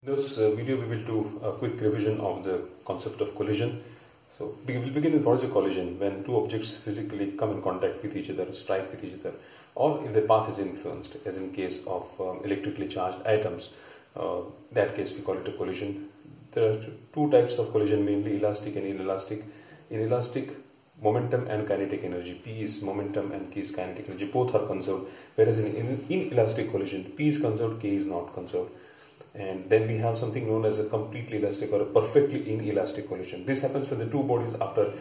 In this video, we will do a quick revision of the concept of collision. So we will begin with what is a collision: when two objects physically come in contact with each other, strike with each other, or if the path is influenced, as in case of electrically charged atoms. That case we call it a collision. There are two types of collision, mainly elastic and inelastic. In elastic, momentum and kinetic energy, P is momentum and K is kinetic energy, both are conserved, whereas in inelastic collision, P is conserved, K is not conserved. And then we have something known as a completely elastic or a perfectly inelastic collision. This happens when the two bodies, after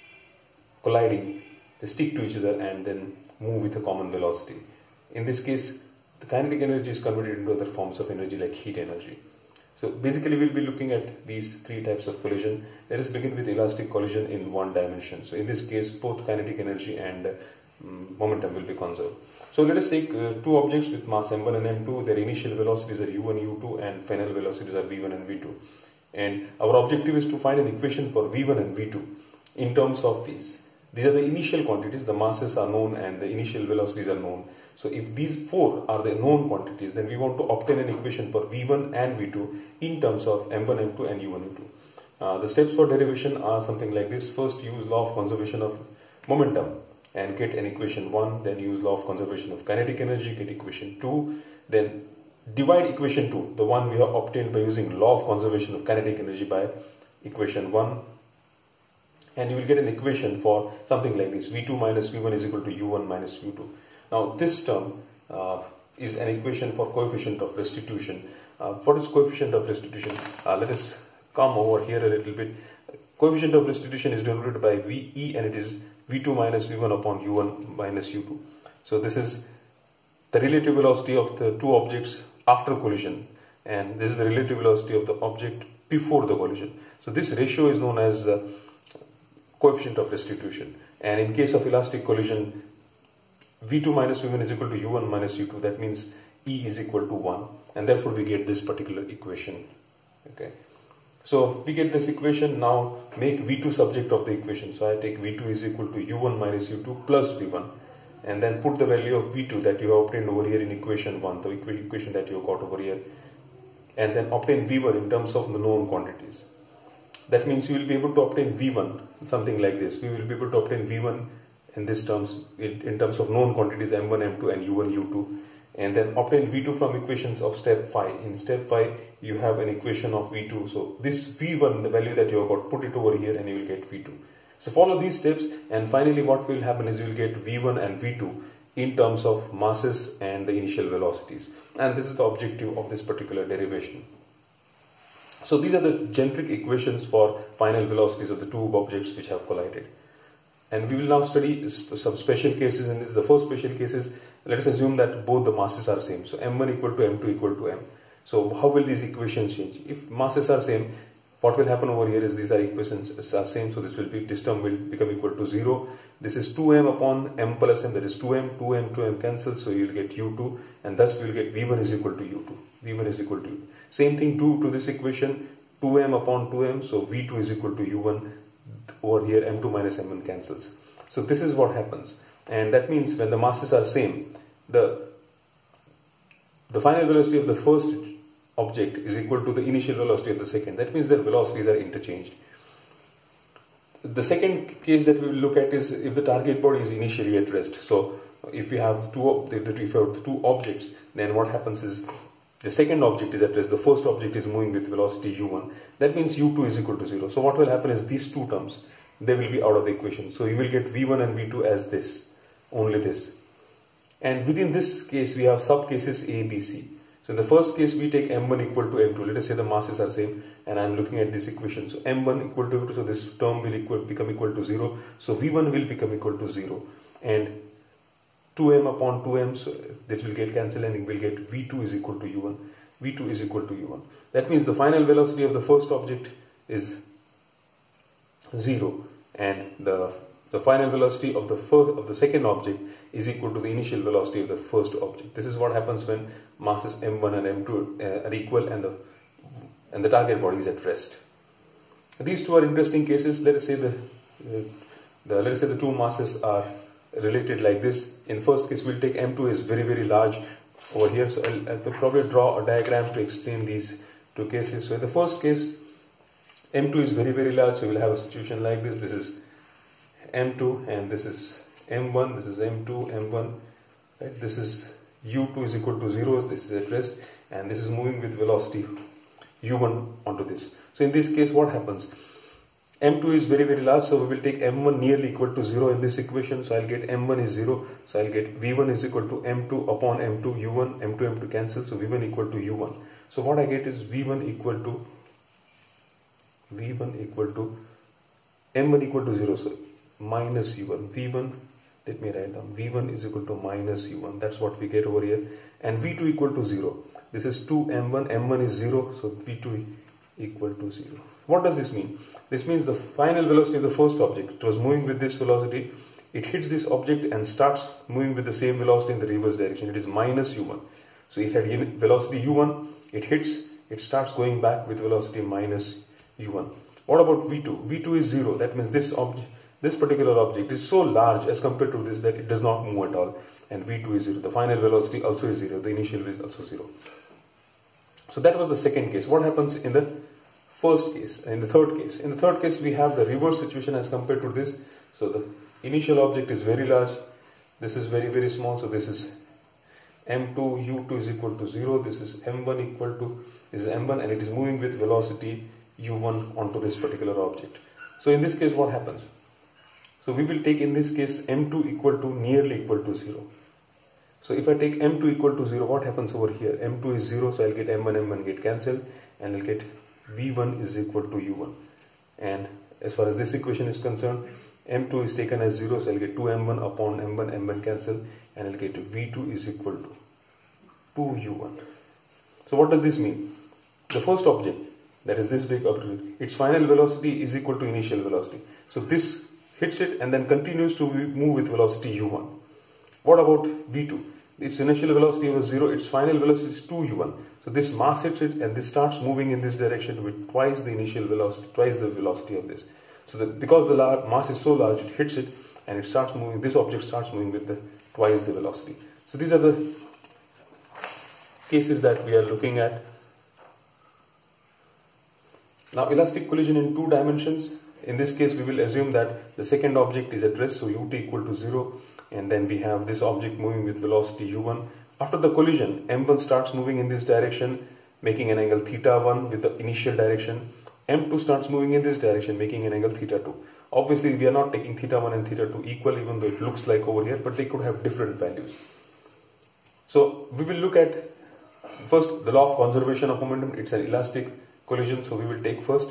colliding, they stick to each other and then move with a common velocity. In this case, the kinetic energy is converted into other forms of energy like heat energy. So basically we'll be looking at these three types of collision. Let us begin with elastic collision in one dimension. So in this case, both kinetic energy and momentum will be conserved. So let us take two objects with mass m1 and m2. Their initial velocities are u1, u2, and final velocities are v1 and v2. And our objective is to find an equation for v1 and v2 in terms of these. These are the initial quantities. The masses are known and the initial velocities are known. So if these four are the known quantities, then we want to obtain an equation for v1 and v2 in terms of m1, m2, and u1, u2. The steps for derivation are something like this. First, use law of conservation of momentum and get an equation 1, then use law of conservation of kinetic energy, get equation 2, then divide equation 2, the one we have obtained by using law of conservation of kinetic energy, by equation 1, and you will get an equation for something like this: v2 minus v1 is equal to u1 minus u2. Now this term is an equation for coefficient of restitution. What is coefficient of restitution? Let us come over here a little bit. Coefficient of restitution is denoted by VE, and it is v2 minus v1 upon u1 minus u2. So this is the relative velocity of the two objects after collision, and this is the relative velocity of the object before the collision. So this ratio is known as coefficient of restitution. And in case of elastic collision, v2 minus v1 is equal to u1 minus u2. That means E is equal to 1, and therefore we get this particular equation. Okay. So we get this equation. Now make v2 subject of the equation. So I take v2 is equal to u1 minus u2 plus v1, and then put the value of v2 that you have obtained over here in equation 1, the equation that you have got over here, and then obtain v1 in terms of the known quantities. That means you will be able to obtain v1 something like this. We will be able to obtain v1 in this terms, in terms of known quantities m1, m2, and u1, u2, and then obtain v2 from equations of step 5. In step 5, you have an equation of v2. So this v1, the value that you have got, put it over here and you will get v2. So follow these steps, and finally what will happen is you will get v1 and v2 in terms of masses and the initial velocities. And this is the objective of this particular derivation. So these are the generic equations for final velocities of the two objects which have collided. And we will now study some special cases. In this, the first special case is, let us assume that both the masses are same. So m1 equal to m2 equal to m. So how will these equations change? If masses are same, what will happen over here is these are equations are same. So this term will become equal to 0. This is 2m upon m plus m, that is 2m, 2m cancels. So you will get u2, and thus we will get v1 is equal to u2. v1 is equal to u2. Same thing do to this equation, 2m upon 2m. So v2 is equal to u1. Over here m2 minus m1 cancels. So this is what happens, and that means when the masses are same, the final velocity of the first object is equal to the initial velocity of the second. That means their velocities are interchanged. The second case that we will look at is if the target body is initially at rest. So if you have two objects, then what happens is the second object is at rest, the first object is moving with velocity u1. That means u2 is equal to 0. So what will happen is these two terms, they will be out of the equation. So you will get v1 and v2 as this, only this. And within this case, we have sub cases A, B, C. So in the first case, we take m1 equal to m2. Let us say the masses are same, and I am looking at this equation. So m1 equal to 2, so this term will become equal to 0. So v1 will become equal to 0. And 2m upon 2m, so that will get cancelled, and we will get v2 is equal to u1. v2 is equal to u1. That means the final velocity of the first object is 0, and the final velocity of the second object is equal to the initial velocity of the first object. This is what happens when masses m1 and m2 are equal, and the target body is at rest. These two are interesting cases. Let us say the two masses are related like this. In first case, we'll take m2 is very large over here. So I'll probably draw a diagram to explain these two cases. So in the first case, M2 is very, very large, so we'll have a situation like this. This is M2 and this is M1, this is M2, M1, right? This is U2 is equal to 0, this is at rest, and this is moving with velocity U1 onto this. So in this case, what happens? M2 is very, very large, so we will take M1 nearly equal to 0 in this equation. So I'll get M1 is 0, so I'll get V1 is equal to M2 upon M2 U1, M2 M2 cancel, so V1 equal to U1. So what I get is V1 equal to M1 equal to 0, so minus U1. V1, let me write down, V1 is equal to minus U1. That's what we get over here. And V2 equal to 0. This is 2M1, M1 is 0, so V2 equal to 0. What does this mean? This means the final velocity of the first object, it was moving with this velocity, it hits this object and starts moving with the same velocity in the reverse direction. It is minus U1. So it had velocity U1, it hits, it starts going back with velocity minus U1. What about V2? V2 is 0. That means this particular object is so large as compared to this that it does not move at all. And V2 is 0. The final velocity also is 0. The initial is also 0. So that was the second case. What happens in the first case? In the third case? In the third case, we have the reverse situation as compared to this. So the initial object is very large. This is very, very small. So this is M2, U2 is equal to 0. This is M1 equal to, this is M1, and it is moving with velocity U1 onto this particular object. So in this case, what happens? So we will take in this case M2 equal to nearly equal to 0. So if I take M2 equal to 0, what happens over here? M2 is 0, so I'll get M1 get cancelled, and I'll get V1 is equal to U1. And as far as this equation is concerned, M2 is taken as 0, so I'll get 2M1 upon M1 cancel, and I'll get V2 is equal to 2U1. So what does this mean? The first object, that is this big object, its final velocity is equal to initial velocity. So this hits it and then continues to move with velocity U1. What about V2? Its initial velocity was 0, its final velocity is 2U1. So this mass hits it and this starts moving in this direction with twice the initial velocity, twice the velocity of this. So because the mass is so large, it hits it and it starts moving, this object starts moving with twice the velocity. So these are the cases that we are looking at. Now elastic collision in two dimensions. In this case, we will assume that the second object is at rest, so ut equal to 0, and then we have this object moving with velocity u1. After the collision, m1 starts moving in this direction, making an angle θ1 with the initial direction. m2 starts moving in this direction, making an angle θ2. Obviously, we are not taking θ1 and θ2 equal, even though it looks like over here, but they could have different values. So we will look at first the law of conservation of momentum. It's an elastic collision, so we will take first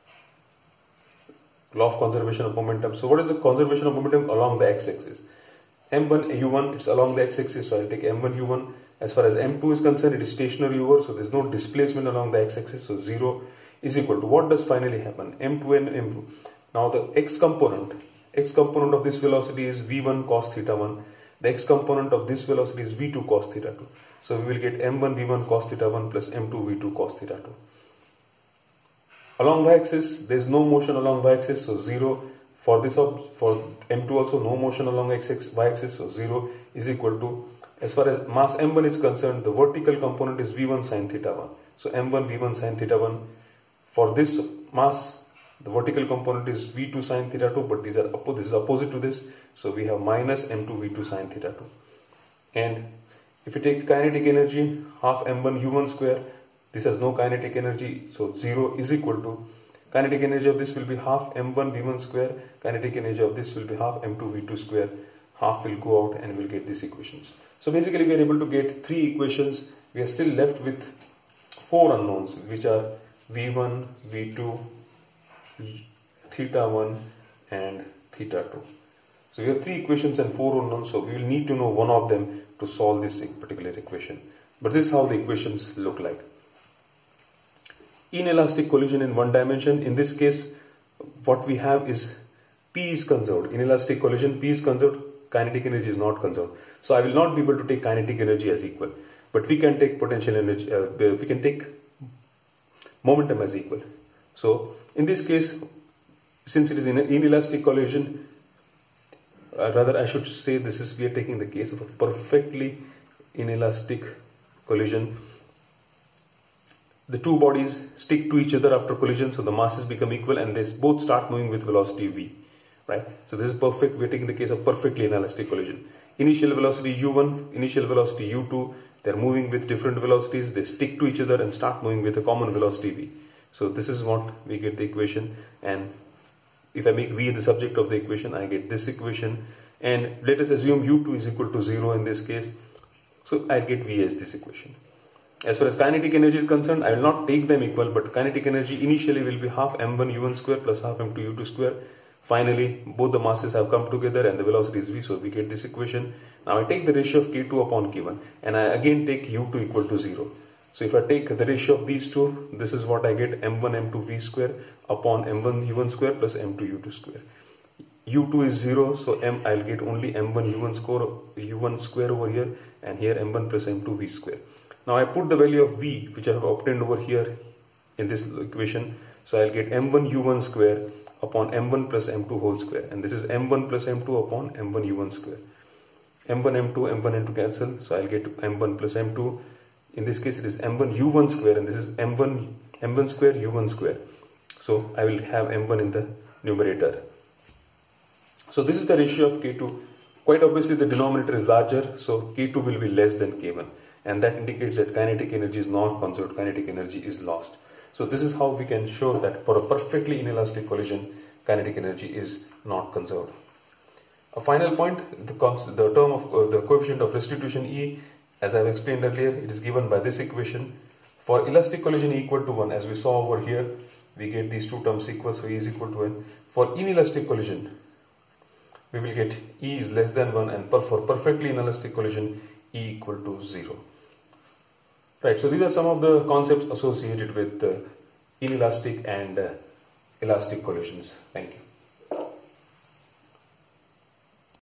law of conservation of momentum. So what is the conservation of momentum along the x-axis? m1 u1, it's along the x-axis, so I'll take m1 u1. As far as m2 is concerned, it is stationary over, so there's no displacement along the x-axis, so 0 is equal to, what does finally happen? m2 and m2. Now the x component of this velocity is v1 cos θ1. The x component of this velocity is v2 cos θ2. So we will get m1 v1 cos θ1 plus m2 v2 cos θ2. Along y-axis, there is no motion along y-axis, so 0. For this, for m2 also no motion along y-axis, so 0 is equal to, as far as mass m1 is concerned, the vertical component is v1 sin θ1. So m1 v1 sin θ1. For this mass, the vertical component is v2 sin θ2, but this is opposite to this, so we have minus m2 v2 sin θ2. And if you take kinetic energy, half m1 u1 square, this has no kinetic energy, so 0 is equal to, kinetic energy of this will be half m1 v1 square, kinetic energy of this will be half m2 v2 square, half will go out and we'll get these equations. So basically we are able to get 3 equations. We are still left with 4 unknowns, which are v1, v2, θ1 and θ2. So we have 3 equations and 4 unknowns, so we will need to know one of them to solve this particular equation. But this is how the equations look like. Inelastic collision in one dimension. In this case, what we have is P is conserved. Inelastic collision, P is conserved, kinetic energy is not conserved. So I will not be able to take kinetic energy as equal, but we can take potential energy, we can take momentum as equal. So in this case, since it is in an inelastic collision, rather I should say we are taking the case of a perfectly inelastic collision. the two bodies stick to each other after collision, so the masses become equal and they both start moving with velocity v, right? So this is perfect. We're taking the case of perfectly inelastic collision. Initial velocity u1, initial velocity u2, they're moving with different velocities, they stick to each other and start moving with a common velocity v. So this is what we get the equation, and if I make v the subject of the equation, I get this equation, and let us assume u2 is equal to 0 in this case, so I get v as this equation. As far as kinetic energy is concerned, I will not take them equal, but kinetic energy initially will be half m1 u1 square plus half m2 u2 square. Finally, both the masses have come together and the velocity is v, so we get this equation. Now I take the ratio of k2 upon k1 and I again take u2 equal to 0. So if I take the ratio of these two, this is what I get, m1 m2 v square upon m1 u1 square plus m2 u2 square. u2 is 0, so I'll get only m1 u1 square over here, and here m1 plus m2 v square. Now I put the value of v which I have obtained over here in this equation, so I'll get m1 u1 square upon m1 plus m2 whole square, and this is m1 plus m2 upon m1 u1 square. m1 m2 cancel, so I'll get m1 plus m2. In this case it is m1 u1 square, and this is m1 square u1 square. So I will have m1 in the numerator. So this is the ratio of k2. Quite obviously the denominator is larger, so k2 will be less than k1, and that indicates that kinetic energy is not conserved, kinetic energy is lost. So this is how we can show that for a perfectly inelastic collision, kinetic energy is not conserved. A final point, the term of the coefficient of restitution E, as I have explained earlier, it is given by this equation. For elastic collision E equal to 1, as we saw over here, we get these two terms equal, so E is equal to 1. For inelastic collision, we will get E is less than 1, and for perfectly inelastic collision, E equal to 0. Right, so these are some of the concepts associated with inelastic and elastic collisions. Thank you.